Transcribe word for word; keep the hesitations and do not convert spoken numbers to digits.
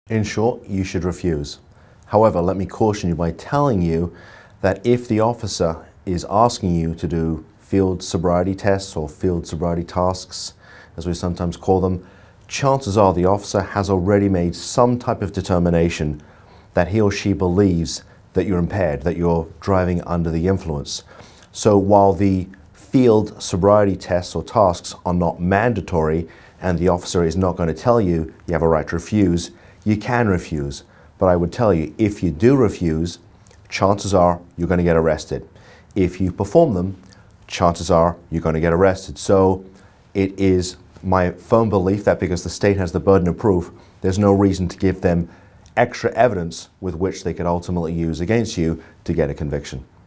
In short, you should refuse. However, let me caution you by telling you that if the officer is asking you to do field sobriety tests or field sobriety tasks, as we sometimes call them, chances are the officer has already made some type of determination that he or she believes that you're impaired, that you're driving under the influence. So while the field sobriety tests or tasks are not mandatory and the officer is not going to tell you you have a right to refuse, you can refuse. But I would tell you, if you do refuse, chances are you're going to get arrested. If you perform them, chances are you're going to get arrested. So it is my firm belief that because the state has the burden of proof, there's no reason to give them extra evidence with which they could ultimately use against you to get a conviction.